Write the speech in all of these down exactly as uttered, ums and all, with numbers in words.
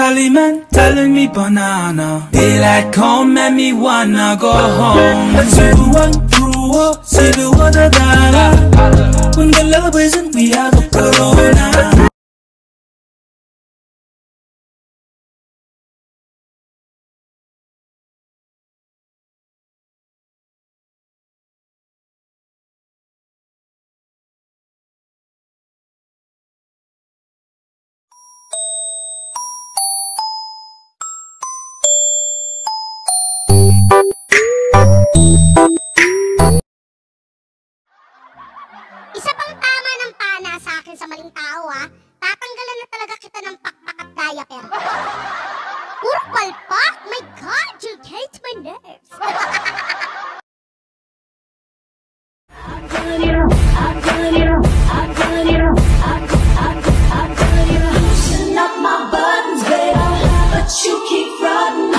Tallyman telling me banana. Daylight come and me wanna go home. See the one through, see the one that I. When the love isn't, we have a corona. Isa pang tama ng pana sa akin sa maling tao, ha? Tatanggalan na talaga kita ng pakpak at diaper. Puro palpak? My God, you hate my nerves. I've done it all, I've done it all, I've done it all, I've, I've, I've done it all. Loosen up my buttons, baby, but you keep riding.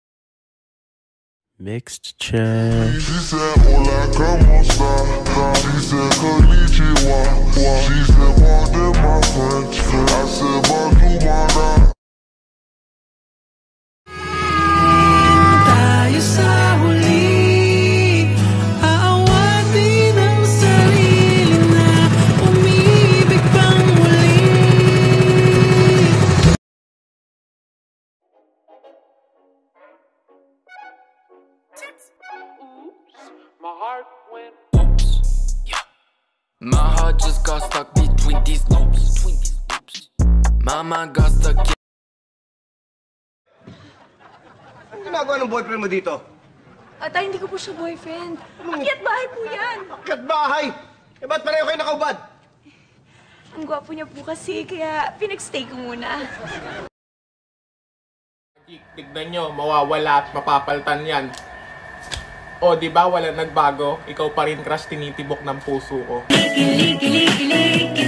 Mixed chair. She said, hola, como esta? She said, konnichiwa. She said, pardon my French. I said, bonjour, madame. Tayo sa huli, aawatin ang sarili na umibig pang muli. My heart went oops, yeah. My heart just got stuck between these loops, between these loops. My mind got stuck. Anong ginagawa ng boyfriend mo dito? Ata, hindi ko po siya boyfriend. Akyat bahay po yan. Akyat bahay? Eh, ba't pareho kayo nakaubad? Ang gwapo niya po kasi, kaya pinagstay ko muna. Tignan nyo, mawawala at mapapaltan yan. O, di ba wala nagbago? Ikaw pa rin, crush, tinitibok ng puso ko. Liki, liki, liki, liki.